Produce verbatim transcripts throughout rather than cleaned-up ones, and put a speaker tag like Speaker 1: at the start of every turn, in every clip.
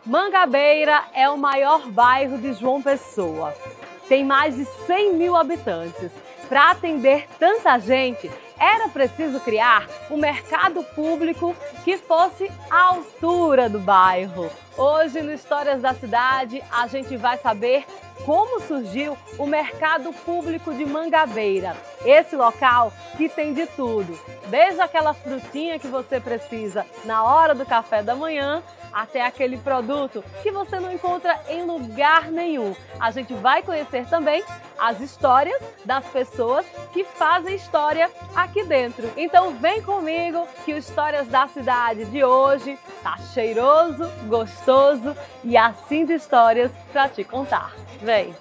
Speaker 1: Mangabeira é o maior bairro de João Pessoa. Tem mais de cem mil habitantes. Para atender tanta gente, era preciso criar um mercado público que fosse à altura do bairro. Hoje, no Histórias da Cidade, a gente vai saber como surgiu o Mercado Público de Mangabeira. Esse local que tem de tudo, desde aquela frutinha que você precisa na hora do café da manhã, até aquele produto que você não encontra em lugar nenhum. A gente vai conhecer também as histórias das pessoas que fazem história aqui dentro. Então vem comigo que o Histórias da Cidade de hoje tá cheiroso, gostoso e assim de histórias para te contar. Vem!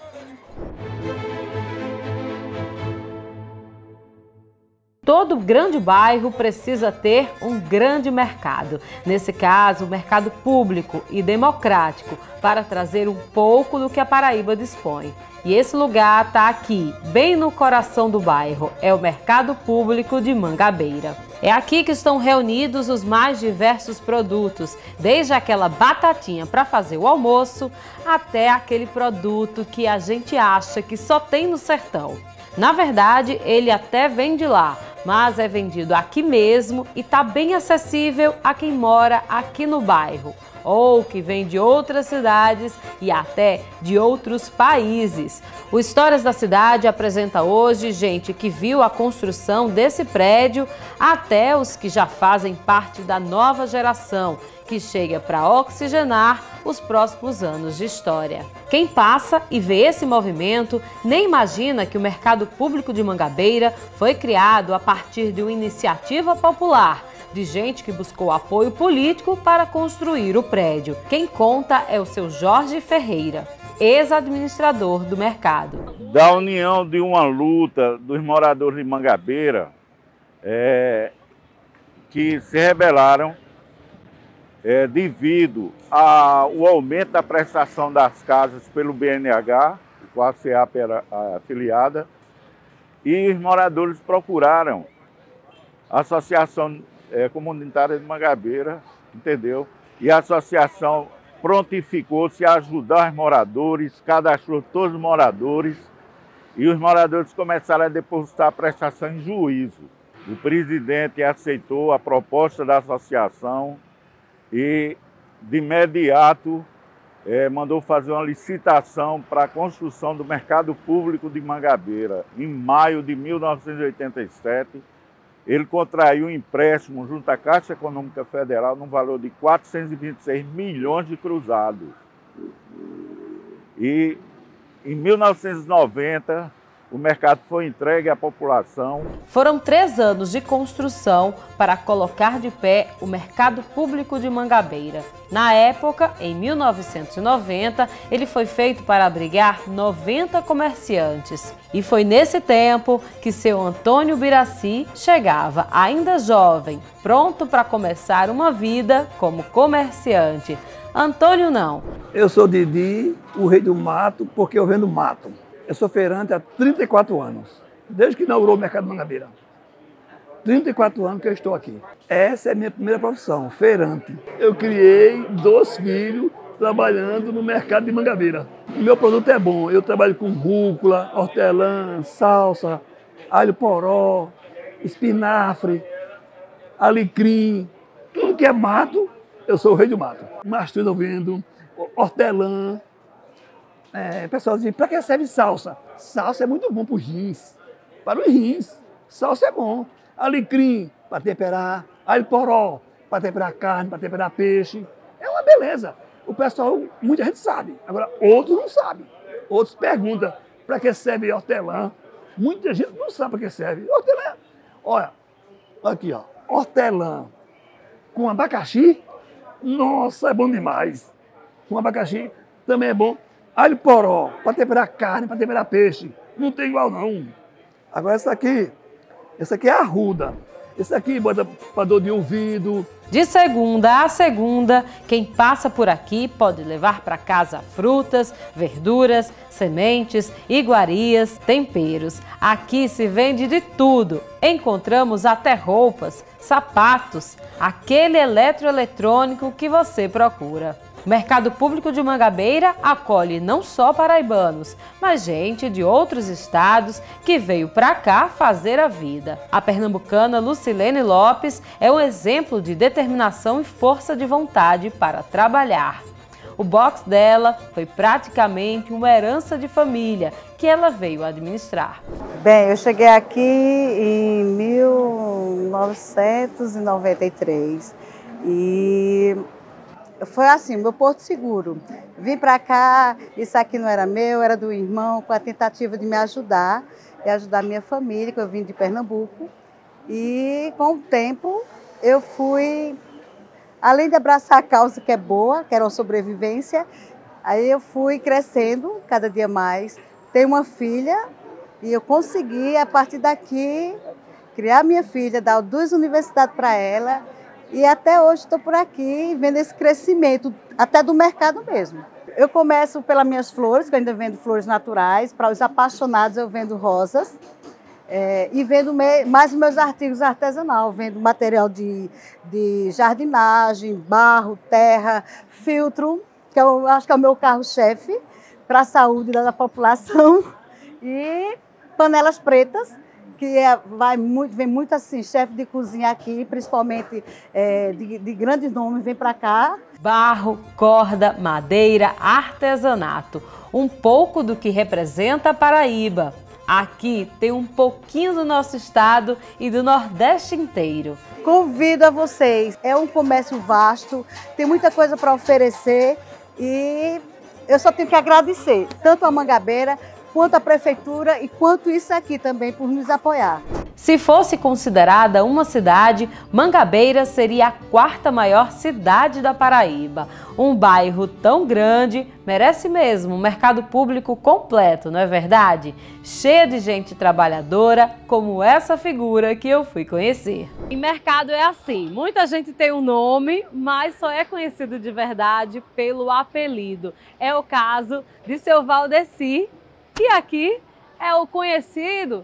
Speaker 1: Todo grande bairro precisa ter um grande mercado. Nesse caso, o mercado público e democrático, para trazer um pouco do que a Paraíba dispõe. E esse lugar está aqui, bem no coração do bairro, é o Mercado Público de Mangabeira. É aqui que estão reunidos os mais diversos produtos, desde aquela batatinha para fazer o almoço, até aquele produto que a gente acha que só tem no sertão. Na verdade, ele até vem de lá, mas é vendido aqui mesmo e está bem acessível a quem mora aqui no bairro, ou que vem de outras cidades e até de outros países. O Histórias da Cidade apresenta hoje gente que viu a construção desse prédio, até os que já fazem parte da nova geração, que chega para oxigenar os próximos anos de história. Quem passa e vê esse movimento nem imagina que o Mercado Público de Mangabeira foi criado a partir de uma iniciativa popular, de gente que buscou apoio político para construir o prédio. Quem conta é o seu Jorge Ferreira, ex-administrador do mercado.
Speaker 2: Da união de uma luta dos moradores de Mangabeira, é, que se rebelaram É, devido ao aumento da prestação das casas pelo B N H, com a C E A P era afiliada, e os moradores procuraram a Associação é, Comunitária de Mangabeira, entendeu? E a associação prontificou-se a ajudar os moradores, cadastrou todos os moradores, e os moradores começaram a depositar a prestação em juízo. O presidente aceitou a proposta da associação e, de imediato, é, mandou fazer uma licitação para a construção do Mercado Público de Mangabeira. Em maio de mil novecentos e oitenta e sete, ele contraiu um empréstimo junto à Caixa Econômica Federal no valor de quatrocentos e vinte e seis milhões de cruzados. E, em mil novecentos e noventa, o mercado foi entregue à população.
Speaker 1: Foram três anos de construção para colocar de pé o Mercado Público de Mangabeira. Na época, em mil novecentos e noventa, ele foi feito para abrigar noventa comerciantes. E foi nesse tempo que seu Antônio Biraci chegava, ainda jovem, pronto para começar uma vida como comerciante. Antônio não.
Speaker 3: Eu sou Didi, o rei do mato, porque eu vendo mato. Eu sou feirante há trinta e quatro anos, desde que inaugurou o Mercado Mangabeira. trinta e quatro anos que eu estou aqui. Essa é a minha primeira profissão, feirante. Eu criei dois filhos trabalhando no mercado de Mangabeira. O meu produto é bom, eu trabalho com rúcula, hortelã, salsa, alho poró, espinafre, alecrim, tudo que é mato, eu sou o rei do mato. Mastro eu vendo, hortelã. É, o pessoal diz, para que serve salsa? Salsa é muito bom para os rins, para os rins. Salsa é bom. Alecrim, para temperar. Alho poró, para temperar carne, para temperar peixe. É uma beleza. O pessoal, muita gente sabe. Agora, outros não sabem. Outros perguntam, para que serve hortelã? Muita gente não sabe para que serve. Hortelã, olha, aqui ó, hortelã com abacaxi, nossa, é bom demais. Com abacaxi também é bom. Alho poró, para temperar carne, para temperar peixe. Não tem igual, não. Agora, essa aqui, essa aqui é arruda. Esse aqui bota para dor de ouvido.
Speaker 1: De segunda a segunda, quem passa por aqui pode levar para casa frutas, verduras, sementes, iguarias, temperos. Aqui se vende de tudo. Encontramos até roupas, sapatos, aquele eletroeletrônico que você procura. O Mercado Público de Mangabeira acolhe não só paraibanos, mas gente de outros estados que veio para cá fazer a vida. A pernambucana Lucilene Lopes é um exemplo de determinação e força de vontade para trabalhar. O box dela foi praticamente uma herança de família que ela veio administrar.
Speaker 4: Bem, eu cheguei aqui em mil novecentos e noventa e três e foi assim, meu porto seguro. Vim para cá, isso aqui não era meu, era do irmão, com a tentativa de me ajudar e ajudar minha família, que eu vim de Pernambuco. E com o tempo eu fui, além de abraçar a causa que é boa, que era uma sobrevivência, aí eu fui crescendo cada dia mais. Tenho uma filha e eu consegui, a partir daqui, criar minha filha, dar duas universidades para ela. E até hoje estou por aqui vendo esse crescimento, até do mercado mesmo. Eu começo pelas minhas flores, que eu ainda vendo flores naturais. Para os apaixonados eu vendo rosas. É, e vendo me, mais os meus artigos artesanais. Vendo material de, de jardinagem, barro, terra, filtro, que eu acho que é o meu carro-chefe para a saúde da população. E panelas pretas, que é, vai muito, vem muito assim, chefe de cozinha aqui, principalmente é, de, de grandes nomes, vem para cá.
Speaker 1: Barro, corda, madeira, artesanato, um pouco do que representa a Paraíba. Aqui tem um pouquinho do nosso estado e do Nordeste inteiro.
Speaker 4: Convido a vocês, é um comércio vasto, tem muita coisa para oferecer e eu só tenho que agradecer, tanto a Mangabeira, quanto a prefeitura e quanto isso aqui também por nos apoiar.
Speaker 1: Se fosse considerada uma cidade, Mangabeira seria a quarta maior cidade da Paraíba. Um bairro tão grande merece mesmo um mercado público completo, não é verdade? Cheia de gente trabalhadora, como essa figura que eu fui conhecer. Em mercado é assim, muita gente tem um nome, mas só é conhecido de verdade pelo apelido. É o caso de seu Valdeci. E aqui é o conhecido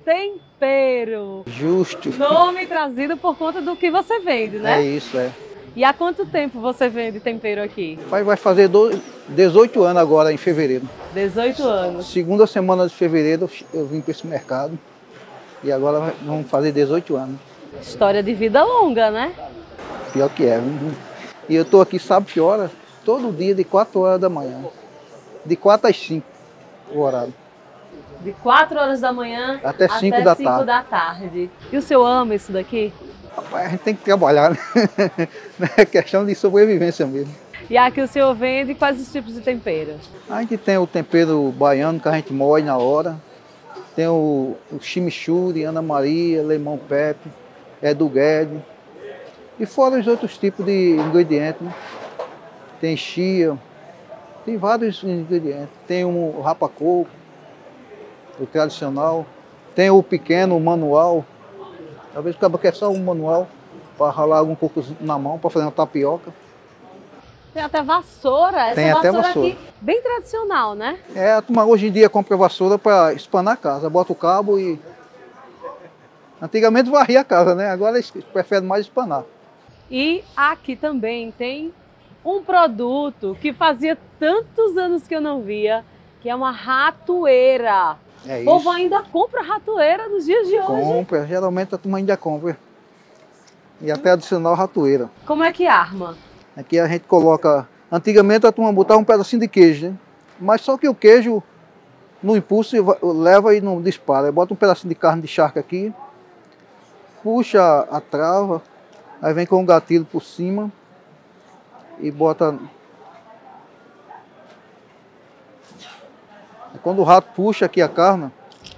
Speaker 1: tempero.
Speaker 5: Justo.
Speaker 1: Nome trazido por conta do que você vende, né?
Speaker 5: É isso, é.
Speaker 1: E há quanto tempo você vende tempero aqui?
Speaker 5: Vai, vai fazer dezoito anos agora, em fevereiro.
Speaker 1: dezoito anos.
Speaker 5: Segunda semana de fevereiro eu vim para esse mercado e agora vamos fazer dezoito anos.
Speaker 1: História de vida longa, né?
Speaker 5: Pior que é. E eu estou aqui, sabe que hora? Todo dia de quatro horas da manhã. De quatro às cinco. O horário.
Speaker 1: De quatro horas da manhã
Speaker 5: até cinco da tarde.
Speaker 1: da tarde. E o senhor ama isso daqui?
Speaker 5: Rapaz, a gente tem que trabalhar, né? É questão de sobrevivência mesmo.
Speaker 1: E aqui o senhor vende quais os tipos de tempero?
Speaker 5: A gente tem o tempero baiano que a gente moe na hora. Tem o, o chimichurri, Ana Maria, limão pepe, Edu Guedes. E fora os outros tipos de ingredientes, né? Tem chia. Tem vários ingredientes. Tem o rapa-coco, o tradicional. Tem o pequeno, o manual. Talvez o cara quer só um manual para ralar algum coco na mão, para fazer uma tapioca.
Speaker 1: Tem até vassoura. Essa
Speaker 5: Tem até
Speaker 1: vassoura,
Speaker 5: vassoura
Speaker 1: aqui, bem tradicional, né?
Speaker 5: É, a turma hoje em dia compra vassoura para espanar a casa. Bota o cabo e... Antigamente varria a casa, né? Agora eles preferem mais espanar.
Speaker 1: E aqui também tem um produto que fazia tantos anos que eu não via, que é uma ratoeira.
Speaker 5: É isso.
Speaker 1: O povo ainda compra ratoeira nos dias de hoje.
Speaker 5: Compra, geralmente a turma ainda compra. E até adicional ratoeira.
Speaker 1: Como é que arma?
Speaker 5: Aqui a gente coloca... Antigamente a turma botava um pedacinho de queijo, né? Mas só que o queijo, no impulso, leva e não dispara. Bota um pedacinho de carne de charque aqui, puxa a trava, aí vem com um gatilho por cima e bota... Quando o rato puxa aqui a carne...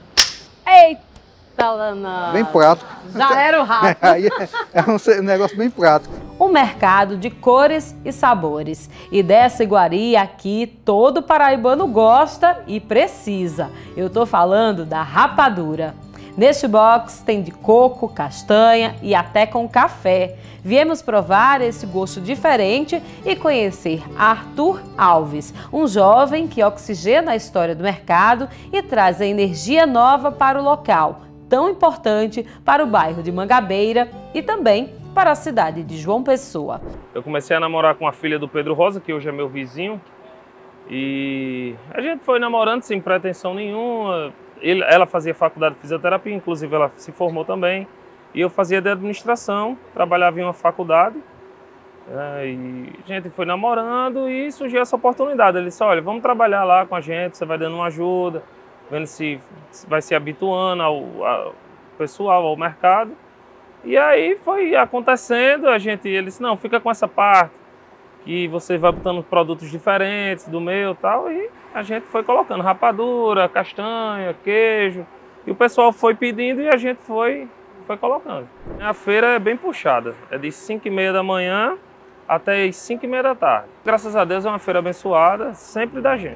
Speaker 1: Eita, Lana!
Speaker 5: Bem prático.
Speaker 1: Já era o rato.
Speaker 5: Aí é, é um negócio bem prático.
Speaker 1: Um mercado de cores e sabores. E dessa iguaria aqui, todo paraibano gosta e precisa. Eu tô falando da rapadura. Neste box tem de coco, castanha e até com café. Viemos provar esse gosto diferente e conhecer Arthur Alves, um jovem que oxigena a história do mercado e traz a energia nova para o local, tão importante para o bairro de Mangabeira e também para a cidade de João Pessoa.
Speaker 6: Eu comecei a namorar com a filha do Pedro Rosa, que hoje é meu vizinho, e a gente foi namorando sem pretensão nenhuma. Ele, ela fazia faculdade de fisioterapia, inclusive ela se formou também, e eu fazia de administração, trabalhava em uma faculdade, é, e a gente foi namorando e surgiu essa oportunidade. Ele disse, olha, vamos trabalhar lá com a gente, você vai dando uma ajuda, vendo se, se vai se habituando ao, ao pessoal, ao mercado. E aí foi acontecendo, a gente, ele disse, não, fica com essa parte, que você vai botando produtos diferentes do meu e tal, e a gente foi colocando rapadura, castanha, queijo, e o pessoal foi pedindo e a gente foi, foi colocando. A feira é bem puxada, é de cinco e meia da manhã até as cinco e meia da tarde. Graças a Deus é uma feira abençoada, sempre da gente.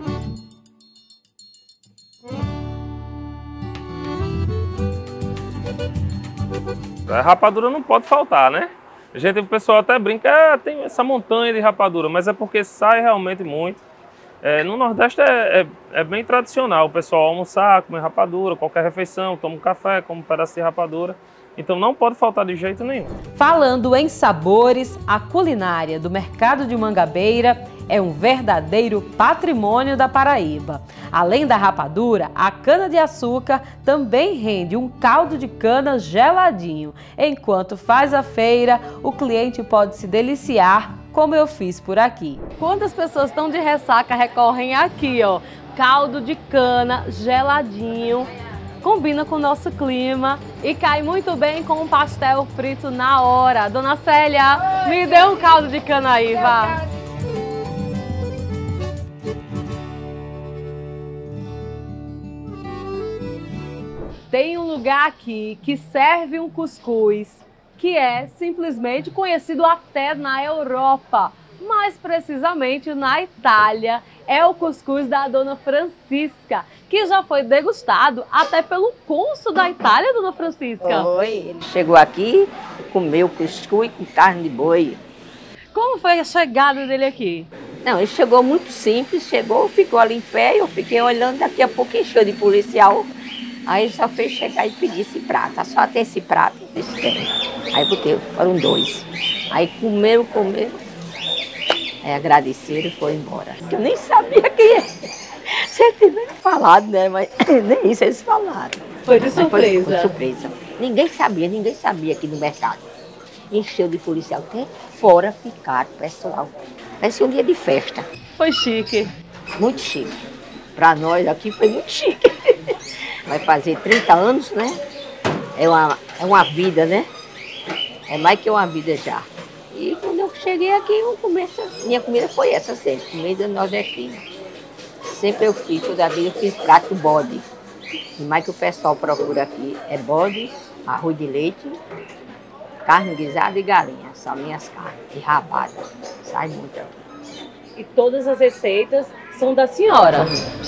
Speaker 6: A rapadura não pode faltar, né? A gente, o pessoal até brinca, ah, tem essa montanha de rapadura, mas é porque sai realmente muito. É, no Nordeste é, é, é bem tradicional o pessoal almoçar, comer rapadura, qualquer refeição, toma um café, come um pedaço de rapadura. Então não pode faltar de jeito nenhum.
Speaker 1: Falando em sabores, a culinária do mercado de Mangabeira é um verdadeiro patrimônio da Paraíba. Além da rapadura, a cana-de-açúcar também rende um caldo de cana geladinho. Enquanto faz a feira, o cliente pode se deliciar, como eu fiz por aqui. Quantas pessoas estão de ressaca recorrem aqui, ó, caldo de cana geladinho. Combina com o nosso clima e cai muito bem com um pastel frito na hora. Dona Célia, me dê um caldo de cana aí, vá. Tem um lugar aqui que serve um cuscuz que é simplesmente conhecido até na Europa, mais precisamente na Itália. É o cuscuz da Dona Francisca, que já foi degustado até pelo cônsul da Itália, Dona Francisca.
Speaker 7: Foi, ele chegou aqui, comeu cuscuz com carne de boi.
Speaker 1: Como foi a chegada dele aqui?
Speaker 7: Não, ele chegou muito simples, chegou, ficou ali em pé, eu fiquei olhando, daqui a pouco encheu de policial. Aí só fez chegar e pedir esse prato, só tem esse prato, esse tem. Aí botei, foram dois. Aí comeram, comeram. Aí agradeceram e foram embora. Eu nem sabia que ia. Você nem falado, né? Mas nem isso eles falaram.
Speaker 1: Foi de surpresa.
Speaker 7: Foi, foi surpresa. Ninguém sabia, ninguém sabia aqui no mercado. Encheu de policial. Até fora ficaram, pessoal. Parecia um dia de festa.
Speaker 1: Foi chique.
Speaker 7: Muito chique. Para nós aqui foi muito chique. Vai fazer trinta anos, né? É uma, é uma vida, né? É mais que uma vida já. E quando eu cheguei aqui, eu começo, minha comida foi essa sempre, comida nordestina. Sempre eu fiz, toda vida eu fiz prato bode. E mais que o pessoal procura aqui é bode, arroz de leite, carne guisada e galinha. São minhas carnes, e rabada. Sai muito aqui.
Speaker 1: E todas as receitas são da senhora?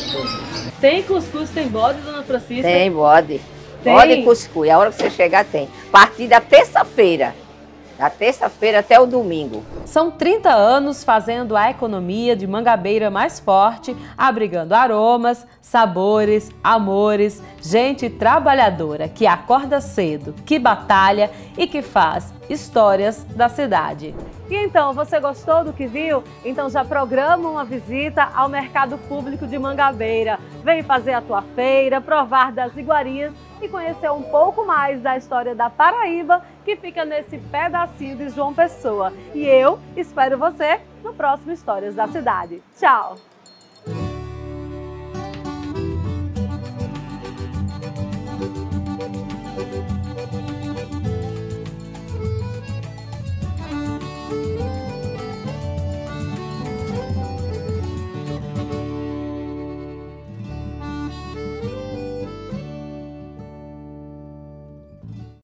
Speaker 1: Tem cuscuz, tem bode, Dona Francisca?
Speaker 7: Tem bode.
Speaker 1: Tem?
Speaker 7: Bode e cuscuz. A hora que você chegar tem. A partir da terça-feira. Da terça-feira até o domingo.
Speaker 1: São trinta anos fazendo a economia de Mangabeira mais forte, abrigando aromas, sabores, amores, gente trabalhadora que acorda cedo, que batalha e que faz histórias da cidade. E então, você gostou do que viu? Então já programa uma visita ao Mercado Público de Mangabeira. Vem fazer a tua feira, provar das iguarias e conhecer um pouco mais da história da Paraíba, que fica nesse pedacinho de João Pessoa. E eu espero você no próximo Histórias da Cidade. Tchau!